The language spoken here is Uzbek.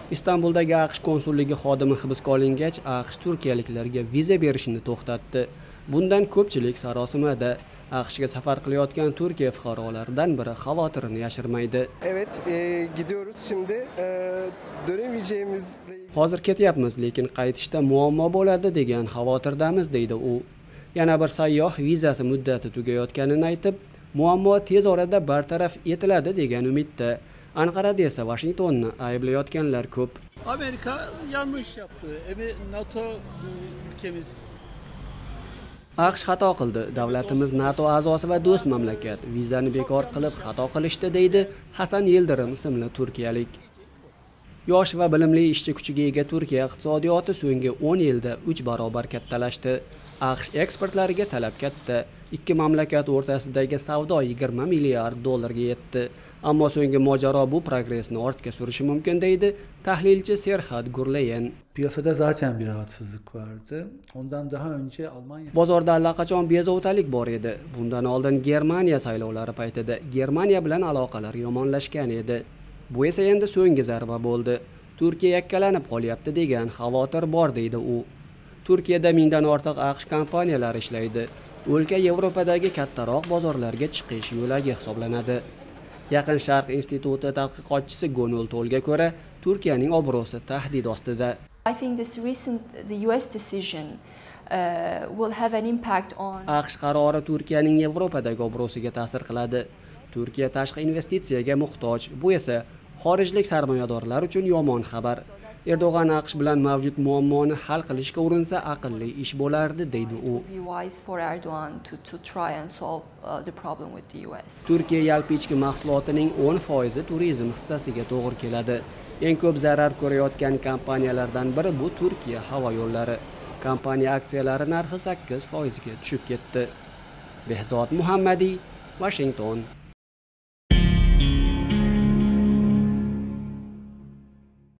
Istanbuldagi AQSh konsulligi xodimi hibsga olingach, AQSh turkiyaliklarga viza berishni to'xtatdi. Bundan ko'pchilik sarosimada. AQShga safar qilayotgan Turkiya fuqarolaridan biri xavotirini yashirmaydi. Evet, gidiyoruz şimdi. Dönemeyeceğimizle ilgili. Hozir ketyapmiz, lekin qaytishda muammo bo'ladi degan xavotirdamiz, deydi u. Yana bir sayyoh vizasi muddati tugayotganini aytib, muammo tez orada bartaraf etiladi degan umidda. Anqarada esa Washingtonni ayblayotganlar ko'p. Amerika yanlış yaptı. NATO ülkemiz. AQSh xato qildi. Davlatimiz NATO a'zosi va do'st mamlakat. Vizani bekor qilib xato qilishdi, deydi Hasan Yildirim ismli turkiyalik. Yosh va bilimli ishchi kuchiga ega Turkiya iqtisodiyoti so'nggi 10 yilda 3 barobar kattalashdi. AQSh eksportlariga talab katta. Ikki mamlakat o'rtasidagi savdo 20 milliard dollarga yetdi. Ammo so'nggi mojaro bu progressni ortga surishi mumkin, deydi tahlilchi Serhat Gurleyen. Piyasada zaten bir rahatsızlık vardı. Ondan daha önce Almanya... Bozorda allaqachon bezovtalik bor edi. Bundan oldin Germaniya saylovlari paytida Germaniya bilan aloqalar yomonlashgan edi. Bu esa endi so'nggi zarba bo'ldi. Turkiya yakkalanib qolyapti degan xavotir bor, deydi u. Turkiyada mingdan ortiq AQSh kompaniyalari ishlaydi. O'lka Yevropadagi kattaroq bozorlarga chiqish yo'lagi hisoblanadi. Yaqin Sharq instituti tadqiqotchisi Gonul Tolga ko'ra, Turkiyaning obro'si tahdid ostida. I think the US decision will have an impact on. AQSh qarori Turkiyaning Yevropadagi obro'siga ta'sir qiladi. Turkiya tashqi investitsiyaga muhtoj. Bu esa xorijlik sarmoyadorlar uchun yomon xabar. Erdo'g'an AQSh bilan mavjud muammoni hal qilishga urinsa aqlli ish bo'lardi, deydi u. Turkiya yalpi ichki mahsulotining 10% turizm hissasiga to'g'ri keladi. Eng ko'p zarar ko'rayotgan kompaniyalardan biri bu Turkiya havo yo'llari. Kompaniya aksiyalari narxi 8% ga tushib ketdi. Behzod Muhammadiy, Washington.